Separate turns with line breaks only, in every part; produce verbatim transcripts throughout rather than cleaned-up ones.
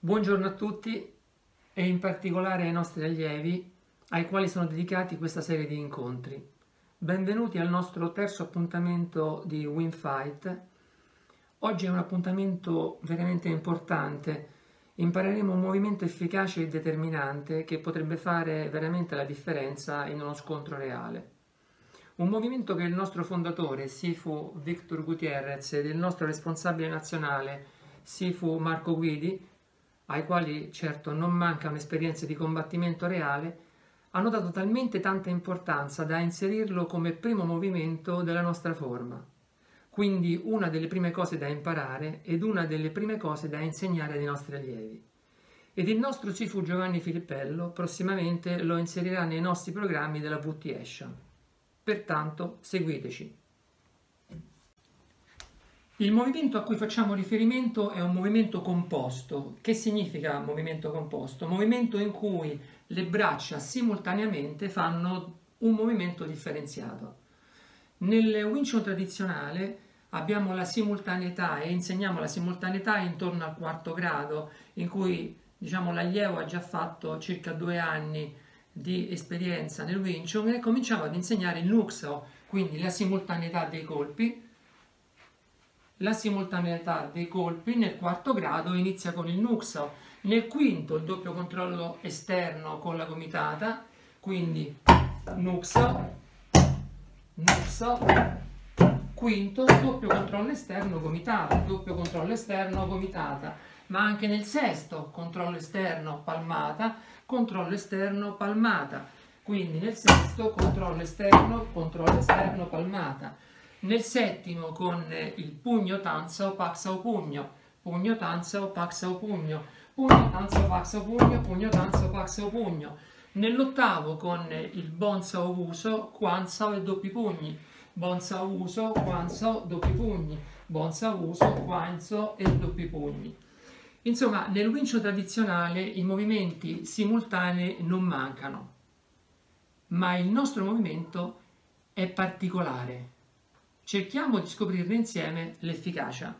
Buongiorno a tutti e in particolare ai nostri allievi ai quali sono dedicati questa serie di incontri. Benvenuti al nostro terzo appuntamento di WinFight. Oggi è un appuntamento veramente importante. Impareremo un movimento efficace e determinante che potrebbe fare veramente la differenza in uno scontro reale. Un movimento che il nostro fondatore, Sifu Victor Gutiérrez, ed il nostro responsabile nazionale, Sifu Marco Guidi, ai quali certo non manca un'esperienza di combattimento reale, hanno dato talmente tanta importanza da inserirlo come primo movimento della nostra forma. Quindi una delle prime cose da imparare ed una delle prime cose da insegnare ai nostri allievi. Ed il nostro Sifu Giovanni Filippello prossimamente lo inserirà nei nostri programmi della V T Action. Pertanto seguiteci. Il movimento a cui facciamo riferimento è un movimento composto. Che significa movimento composto? Movimento in cui le braccia simultaneamente fanno un movimento differenziato. Nel Wing Chun tradizionale abbiamo la simultaneità e insegniamo la simultaneità intorno al quarto grado, in cui diciamo, l'allievo ha già fatto circa due anni di esperienza nel Wing Chun e cominciamo ad insegnare il Nuksao, quindi la simultaneità dei colpi. La simultaneità dei colpi nel quarto grado inizia con il Nuksao, nel quinto il doppio controllo esterno con la gomitata, quindi Nuksao, Nuksao, quinto doppio controllo esterno gomitata, doppio controllo esterno gomitata, ma anche nel sesto controllo esterno palmata, controllo esterno palmata, quindi nel sesto controllo esterno, controllo esterno palmata. Nel settimo con il pugno Tansao Paksao pugno, pugno Tansao Paksao pugno, pugno Tansao Paksao pugno, pugno Tansao Paksao pugno. Nell'ottavo con il Bonsao Uso, Kwansao e doppi pugni, Bonsao Uso, Kwansao, doppi pugni, Bonsao Uso, Kwansao e doppi pugni. Insomma, nel Wing Chun tradizionale i movimenti simultanei non mancano, ma il nostro movimento è particolare. Cerchiamo di scoprirne insieme l'efficacia.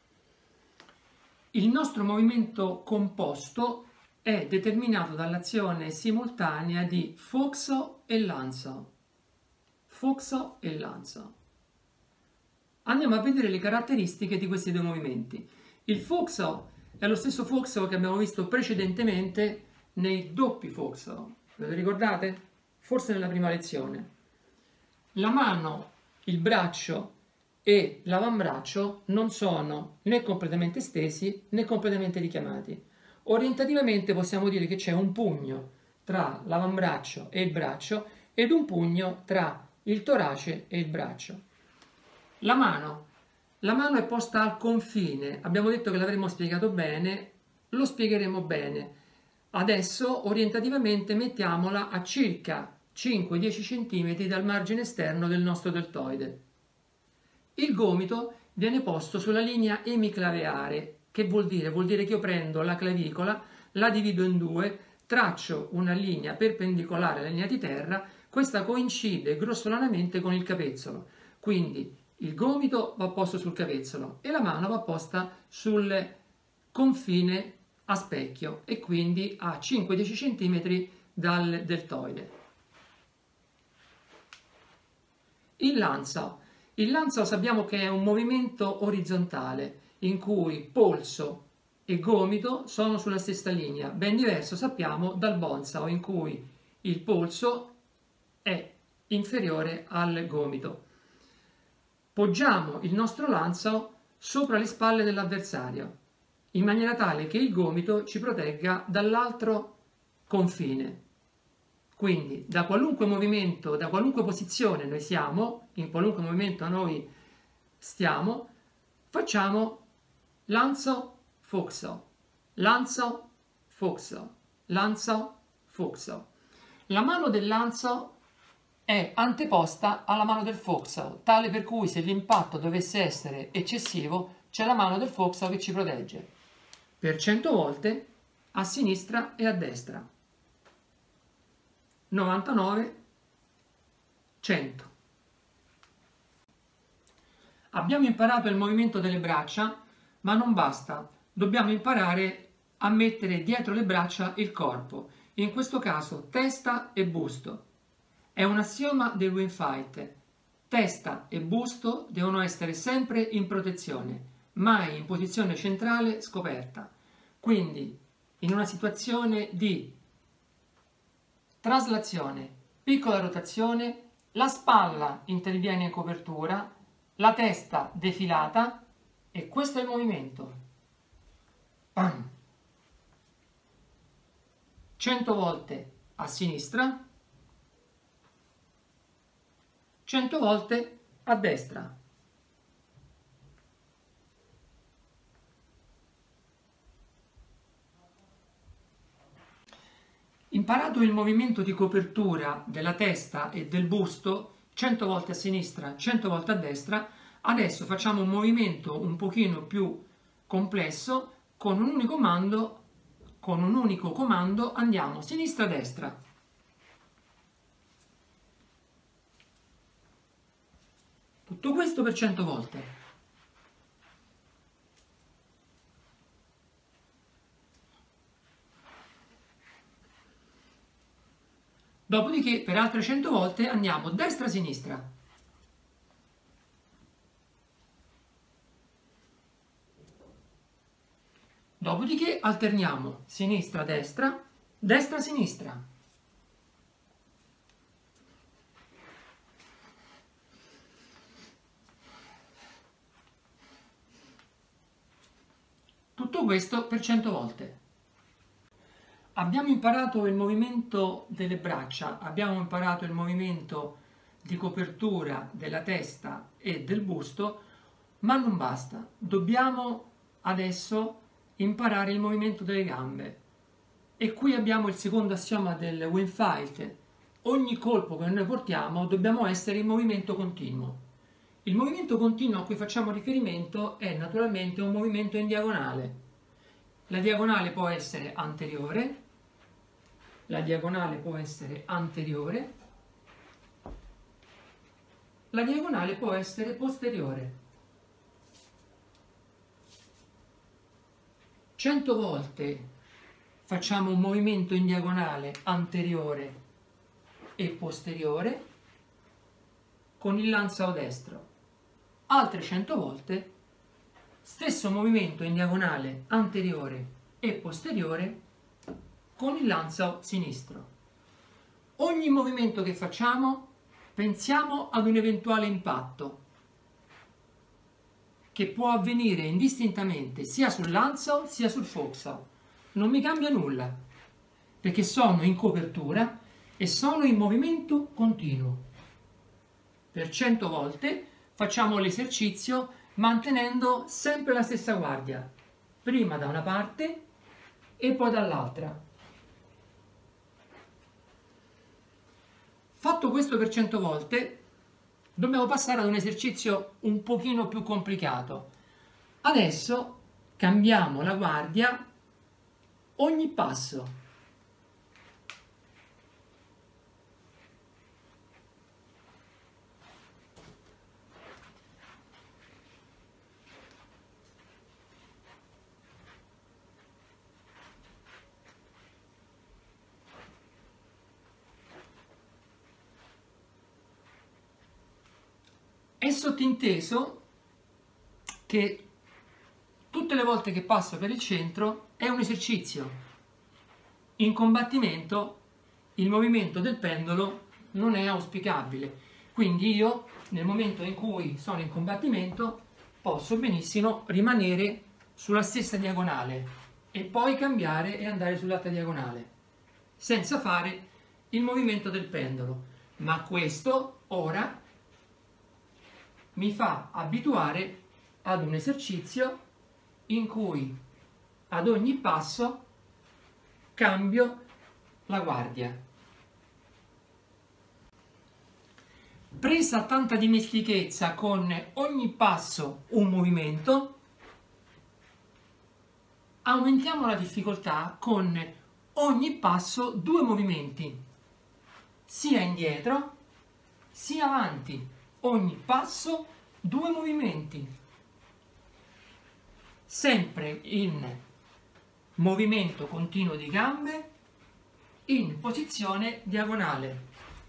Il nostro movimento composto è determinato dall'azione simultanea di Foxo e Lanzao. Foxo e Lanzao. Andiamo a vedere le caratteristiche di questi due movimenti. Il Foxo è lo stesso Foxo che abbiamo visto precedentemente nei doppi Foxo. Ve lo ricordate? Forse nella prima lezione. La mano, il braccio e l'avambraccio non sono né completamente stesi né completamente richiamati. Orientativamente possiamo dire che c'è un pugno tra l'avambraccio e il braccio ed un pugno tra il torace e il braccio. La mano. La mano è posta al confine. Abbiamo detto che l'avremmo spiegato bene, lo spiegheremo bene. Adesso orientativamente mettiamola a circa cinque dieci centimetri dal margine esterno del nostro deltoide. Il gomito viene posto sulla linea emiclaveare, che vuol dire? Vuol dire che io prendo la clavicola, la divido in due, traccio una linea perpendicolare alla linea di terra, questa coincide grossolanamente con il capezzolo, quindi il gomito va posto sul capezzolo e la mano va posta sul confine a specchio e quindi a cinque dieci centimetri dal deltoide. Il Lanzao. Il Lanzao sappiamo che è un movimento orizzontale in cui polso e gomito sono sulla stessa linea, ben diverso sappiamo dal Bonsao in cui il polso è inferiore al gomito. Poggiamo il nostro Lanzao sopra le spalle dell'avversario in maniera tale che il gomito ci protegga dall'altro confine. Quindi da qualunque movimento, da qualunque posizione noi siamo, in qualunque movimento noi stiamo, facciamo Lanzao, Foxao, Lanzao, Foxao, Lanzao, Foxao. La mano del Lanzao è anteposta alla mano del Foxao, tale per cui se l'impatto dovesse essere eccessivo, c'è la mano del Foxao che ci protegge. Per cento volte a sinistra e a destra. novantanove, cento. Abbiamo imparato il movimento delle braccia, ma non basta. Dobbiamo imparare a mettere dietro le braccia il corpo, in questo caso testa e busto. È un assioma del Wim Fight. Testa e busto devono essere sempre in protezione, mai in posizione centrale scoperta. Quindi, in una situazione di traslazione, piccola rotazione, la spalla interviene in copertura, la testa defilata e questo è il movimento. Pam. cento volte a sinistra, cento volte a destra. Imparato il movimento di copertura della testa e del busto, cento volte a sinistra, cento volte a destra, adesso facciamo un movimento un pochino più complesso con un unico comando, con un unico comando andiamo sinistra-destra. Tutto questo per cento volte. Dopodiché per altre cento volte andiamo destra-sinistra. Dopodiché alterniamo sinistra-destra, destra-sinistra. Tutto questo per cento volte. Abbiamo imparato il movimento delle braccia, abbiamo imparato il movimento di copertura della testa e del busto, ma non basta. Dobbiamo adesso imparare il movimento delle gambe. E qui abbiamo il secondo assioma del Wim Fight. Ogni colpo che noi portiamo dobbiamo essere in movimento continuo. Il movimento continuo a cui facciamo riferimento è naturalmente un movimento in diagonale. La diagonale può essere anteriore, la diagonale può essere anteriore, la diagonale può essere posteriore. cento volte facciamo un movimento in diagonale anteriore e posteriore con il lanzao destro. Altre cento volte stesso movimento in diagonale anteriore e posteriore con il lanzao sinistro. Ogni movimento che facciamo pensiamo ad un eventuale impatto che può avvenire indistintamente sia sul lanzao sia sul foxhole. Non mi cambia nulla perché sono in copertura e sono in movimento continuo. Per cento volte facciamo l'esercizio mantenendo sempre la stessa guardia, prima da una parte e poi dall'altra. Fatto questo per cento volte, dobbiamo passare ad un esercizio un pochino più complicato. Adesso cambiamo la guardia ogni passo. È sottinteso che tutte le volte che passo per il centro è un esercizio. In combattimento il movimento del pendolo non è auspicabile, quindi io nel momento in cui sono in combattimento posso benissimo rimanere sulla stessa diagonale e poi cambiare e andare sull'altra diagonale, senza fare il movimento del pendolo. Ma questo ora mi fa abituare ad un esercizio in cui ad ogni passo cambio la guardia. Presa tanta dimestichezza con ogni passo un movimento, aumentiamo la difficoltà con ogni passo due movimenti, sia indietro sia avanti. Ogni passo due movimenti, sempre in movimento continuo di gambe in posizione diagonale.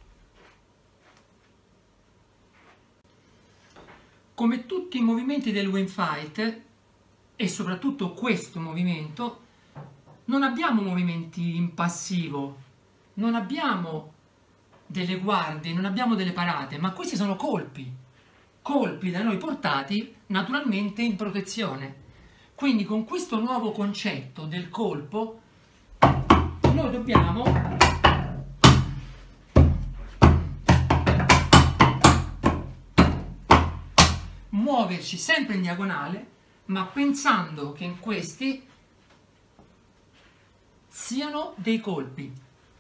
Come tutti i movimenti del Wim Fight, e soprattutto questo movimento, non abbiamo movimenti in passivo, non abbiamo delle guardie, non abbiamo delle parate, ma questi sono colpi, colpi da noi portati naturalmente in protezione. Quindi con questo nuovo concetto del colpo noi dobbiamo muoverci sempre in diagonale, ma pensando che in questi siano dei colpi.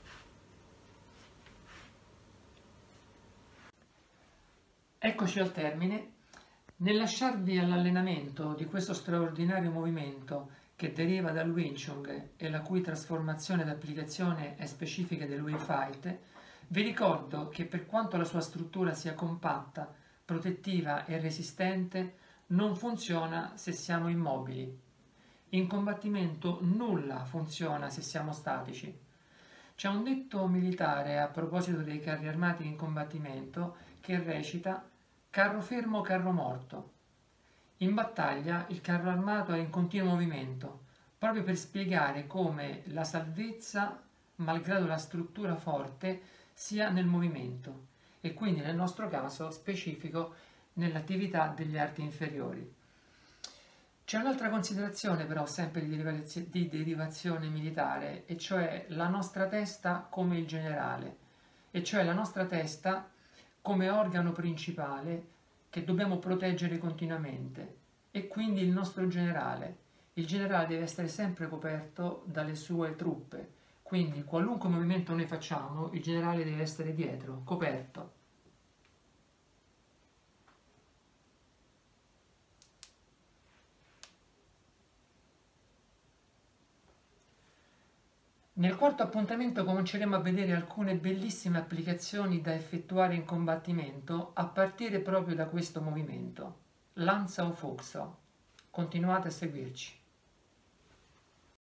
Eccoci al termine. Nel lasciarvi all'allenamento di questo straordinario movimento che deriva dal Wing Chun e la cui trasformazione ed applicazione è specifica del Wim Fight, vi ricordo che per quanto la sua struttura sia compatta, protettiva e resistente, non funziona se siamo immobili. In combattimento nulla funziona se siamo statici. C'è un detto militare a proposito dei carri armati in combattimento che recita: carro fermo, carro morto. In battaglia il carro armato è in continuo movimento, proprio per spiegare come la salvezza, malgrado la struttura forte, sia nel movimento e quindi nel nostro caso specifico nell'attività degli arti inferiori. C'è un'altra considerazione però sempre di, derivazio- di derivazione militare, e cioè la nostra testa come il generale, e cioè la nostra testa come organo principale che dobbiamo proteggere continuamente, e quindi il nostro generale. Il generale deve essere sempre coperto dalle sue truppe, quindi qualunque movimento noi facciamo, il generale deve essere dietro, coperto. Nel quarto appuntamento cominceremo a vedere alcune bellissime applicazioni da effettuare in combattimento a partire proprio da questo movimento, Lanza o Foxo. Continuate a seguirci.